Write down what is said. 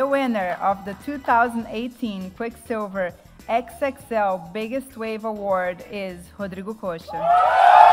The winner of the 2018 Quicksilver XXL Biggest Wave Award is Rodrigo Koxa.